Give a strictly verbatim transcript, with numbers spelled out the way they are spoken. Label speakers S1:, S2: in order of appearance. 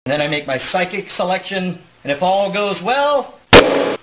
S1: then I make my psychic selection, and if all goes well,